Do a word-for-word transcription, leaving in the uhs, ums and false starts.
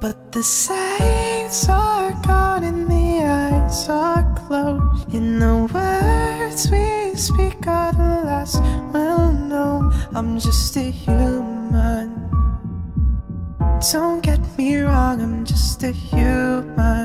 But the sights are gone and the eyes are closed, and the words we speak are the last we'll know. I'm just a human. Don't get me wrong, I'm just a human.